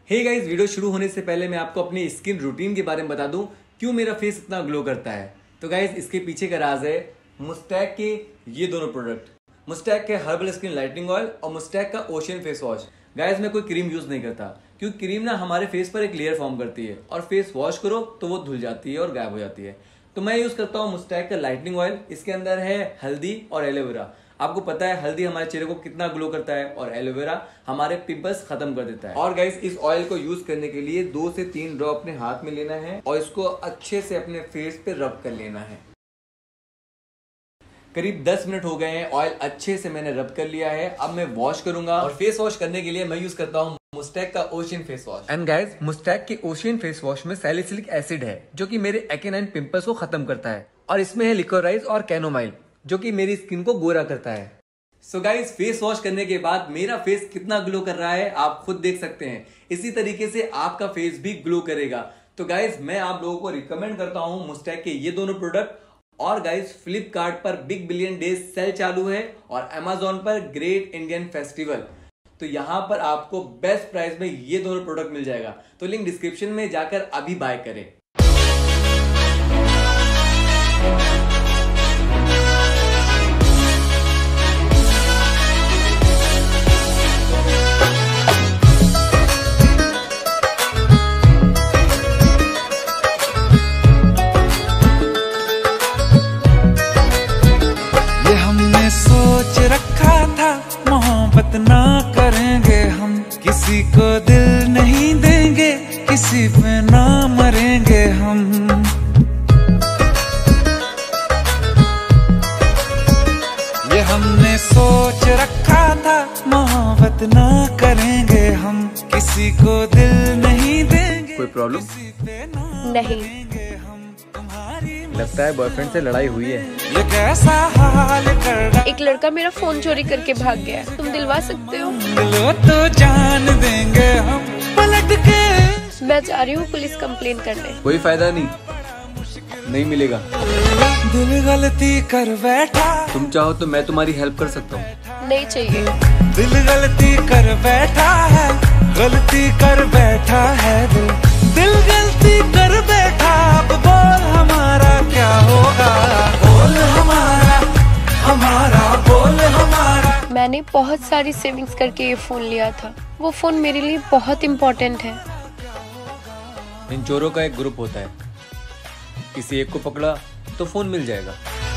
Hey guys, video शुरू होने से पहले मैं आपको अपनी स्किन रूटीन के बारे में बता दूं क्यों मेरा फेस इतना ग्लो करता है। तो गाइस, इसके पीछे का राज है मुस्टैक के ये दोनों प्रोडक्ट, मुस्टैक के हर्बल स्किन लाइटनिंग ऑयल और मुस्टैक का ओशियन फेस वॉश। गाइस, मैं कोई क्रीम यूज नहीं करता क्योंकि क्रीम ना हमारे फेस पर एक लेयर फॉर्म करती है और फेस वॉश करो तो वो धुल जाती है और गायब हो जाती है। तो मैं यूज करता हूँ मुस्टैक का लाइटनिंग ऑयल। इसके अंदर है हल्दी और एलोवेरा। आपको पता है हल्दी हमारे चेहरे को कितना ग्लो करता है और एलोवेरा हमारे पिंपल्स खत्म कर देता है। और गाइस, इस ऑयल को यूज करने के लिए 2 से 3 ड्रॉप अपने हाथ में लेना है और इसको अच्छे से अपने फेस पे रब कर लेना है। करीब 10 मिनट हो गए हैं, ऑयल अच्छे से मैंने रब कर लिया है। अब मैं वॉश करूंगा और फेस वॉश करने के लिए मैं यूज करता हूँ मुस्टैक का ocean face wash. And guys, मुस्टैक के ओशियन फेस वॉश में सैलिसिलिक एसिड है जो कि मेरे एक्ने एंड पिंपल्स को खत्म करता है, और इसमें है लिकोराइज और कैनोमाइल जो कि मेरी स्किन को गोरा करता है। सो गाइस, फेस वॉश करने के बाद मेरा फेस कितना ग्लो कर रहा है आप खुद देख सकते हैं। इसी तरीके से आपका फेस भी ग्लो करेगा। तो गाइस, मैं आप लोगों को रिकमेंड करता हूं मुस्टैक के ये दोनों प्रोडक्ट। और गाइस, फ्लिपकार्ट पर बिग बिलियन डेज सेल चालू है और अमेजोन पर ग्रेट इंडियन फेस्टिवल। तो यहां पर आपको बेस्ट प्राइस में ये दोनों प्रोडक्ट मिल जाएगा। तो लिंक डिस्क्रिप्शन में जाकर अभी बाय करें। सोच रखा था मोहब्बत ना करेंगे हम, किसी को दिल नहीं देंगे, किसी पे ना मरेंगे हम। ये हमने सोच रखा था मोहब्बत ना करेंगे हम, किसी को दिल नहीं देंगे। कोई प्रॉब्लम? नहीं। लगता है बॉयफ्रेंड से लड़ाई हुई है। ये कैसा हाल कर एक लड़का मेरा फोन चोरी करके भाग गया है, तुम दिलवा सकते हो? लो तो जान देंगे हम पलट के। मैं जा रही हूँ पुलिस कंप्लेन करने। कोई फायदा नहीं, नहीं मिलेगा। दिल गलती कर बैठा, तुम चाहो तो मैं तुम्हारी हेल्प कर सकता हूँ। नहीं चाहिए। दिल गलती कर बैठा है, गलती कर बैठा है दिल, दिल गलती कर बैठा। अब बोल हमारा क्या होगा, बोल हमारा, हमारा बोल हमारा। मैंने बहुत सारी सेविंग्स करके ये फोन लिया था। वो फोन मेरे लिए बहुत इम्पोर्टेंट है। इन चोरों का एक ग्रुप होता है, किसी एक को पकड़ा तो फोन मिल जाएगा,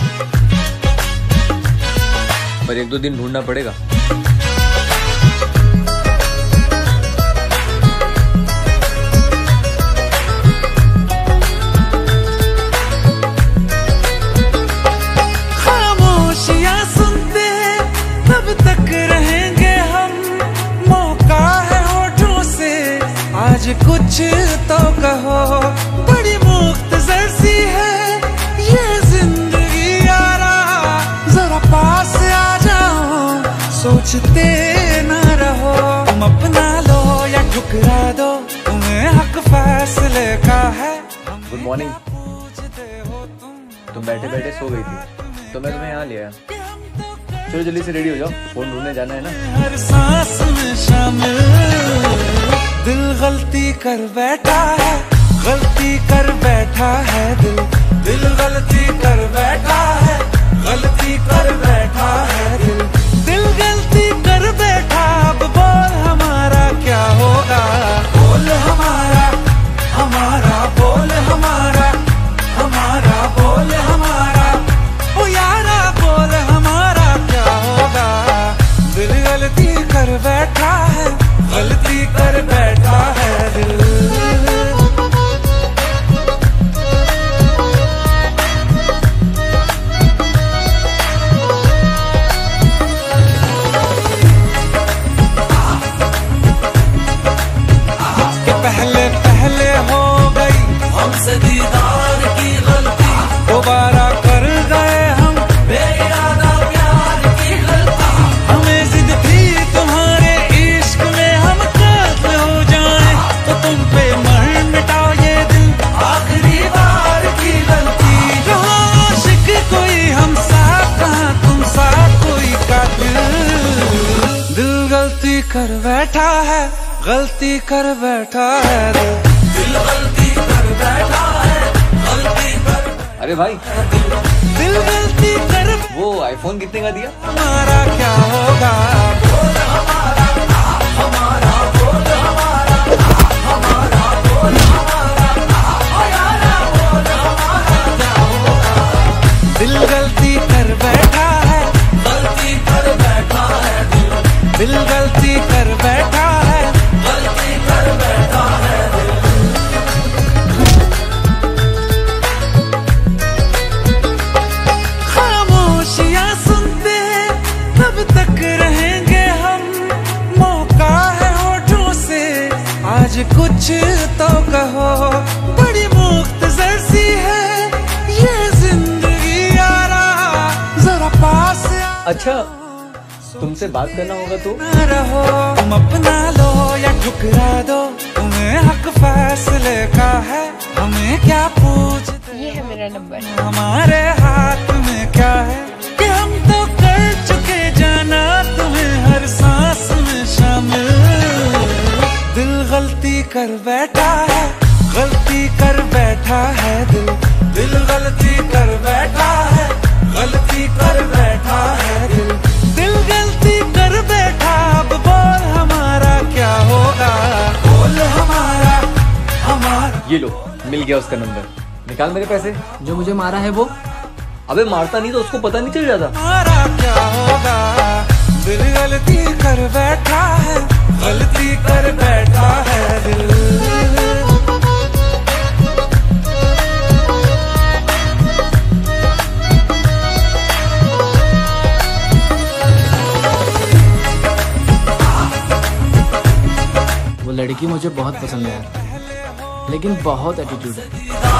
पर 1-2 दिन ढूंढना पड़ेगा। खामोशियां सुनते तब तक रहेंगे हम, मौका है होठों से आज कुछ तो कहो। बड़ी मुख्तसर सी है ये जिंदगी यारा, जरा पास आ जाओ, सोचते न रहो। तुम अपना लो या ठुकरा दो, तुम्हें हक फैसले का है। Good morning. तुम बैठे बैठे सो गई थी तो मैं तुम्हें यहाँ ले आया। चलो जल्दी से रेडी हो जाओ, फोन ढूंढने जाना है ना। हर सांस में शामिल दिल गलती कर बैठा है, गलती कर बैठा है दिल, दिल गलती कर बैठा है, गलती कर बैठा है दिल, दिल गलती कर बैठा। अब बोल हमारा क्या होगा, बोल हमारा, हमारा बोल हमारा, हमारा बोल हमारा। ओ यारा बोल हमारा क्या होगा, दिल गलती कर बैठा है, गलती कर बैठा है दिल। पहले पहले हो गई हमसे दीदार की गलती, दोबारा कर गए हम बेइरादा प्यार की गलती। हमें जिद थी तुम्हारे इश्क में हम काफिल हो जाएं, तो तुम पे मर मिटाओ ये दिल, आखिरी बार की गलती। कहाँ आशिक कोई हम साथ, कहाँ तुम साथ कोई कातिल। दिल गलती कर बैठा है, गलती कर बैठा है दिल गलती कर बैठा है, गलती कर। अरे भाई दिल गलती कर, वो आईफोन कितने का दिया? हमारा क्या होगा? दिल गलती कर बैठा है, गलती कर बैठा है दिल गलती कर बैठा है, गलती कर बैठा है खामोशियां सुनते तब तक रहेंगे हम, मौका है होठों से आज कुछ तो कहो, बड़ी मुख्तसर सी है ये जिंदगी यारा, जरा पास अच्छा तुमसे बात करना होगा तो रहो, तुम अपना लो या ठुकरा दो, तुम्हें हक फैसले का है, हमें क्या पूछते, ये है मेरा नंबर। हमारे हाथ में क्या है कि हम तो कर चुके जाना तुम्हें हर सांस में शामिल। दिल गलती कर बैठा है, गलती कर बैठा है दिल गलती कर बैठा है, गलती कर बैठा है दिल गलती कर बैठा। अब बोल हमारा क्या होगा, बोल हमारा ये लो मिल गया उसका नंबर, निकाल मेरे पैसे। जो मुझे मारा है वो? अबे मारता नहीं तो उसको पता नहीं चल जाता। हमारा क्या होगा, दिल गलती कर बैठा है, गलती कर बैठा है दिल। वो लड़की मुझे बहुत पसंद है लेकिन बहुत एटीट्यूड है।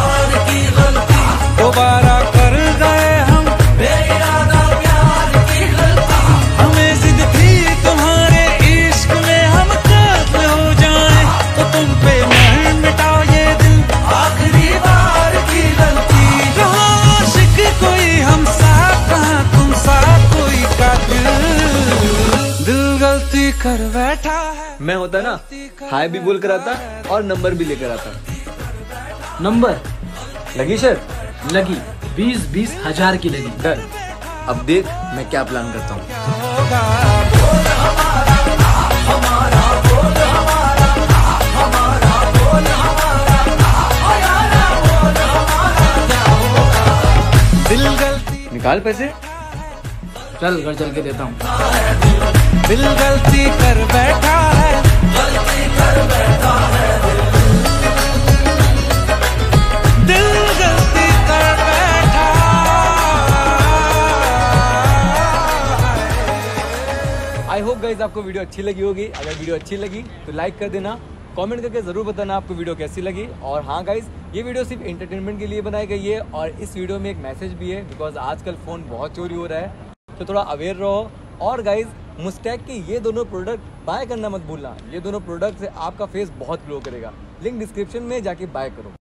दोबारा कर गए हम बेइरादा प्यार की गलती, हमें जिद थी तुम्हारे इश्क में हम काबिल हो जाएं, तो तुम पे मैं मिटाओ ये दिल, आखिरी बार की गलती। कहाँ आशिक कोई हम साथ, कहाँ तुम साथ कोई कातिल, दिल गलती कर बैठा है। मैं होता ना हाय भी बोल कर आता और नंबर भी लेकर आता। नंबर लगी शर्त? लगी 20-20 हजार की लगी। डन। अब देख मैं क्या प्लान करता हूँ। निकाल पैसे, चल घर चल के देता हूँ। दिल गलती कर बैठा है, गलती कर बैठा है दिल गलती कर बैठा। आई होप गाइज आपको वीडियो अच्छी लगी होगी। अगर वीडियो अच्छी लगी तो लाइक कर देना, कमेंट करके ज़रूर बताना आपको वीडियो कैसी लगी। और हाँ गाइज ये वीडियो सिर्फ एंटरटेनमेंट के लिए बनाई गई है और इस वीडियो में एक मैसेज भी है, बिकॉज आजकल फ़ोन बहुत चोरी हो रहा है, तो थोड़ा अवेयर रहो। और गाइज मुस्टैक के ये दोनों प्रोडक्ट बाय करना मत भूलना, ये दोनों प्रोडक्ट से आपका फेस बहुत ग्लो करेगा। लिंक डिस्क्रिप्शन में जाके बाय करो।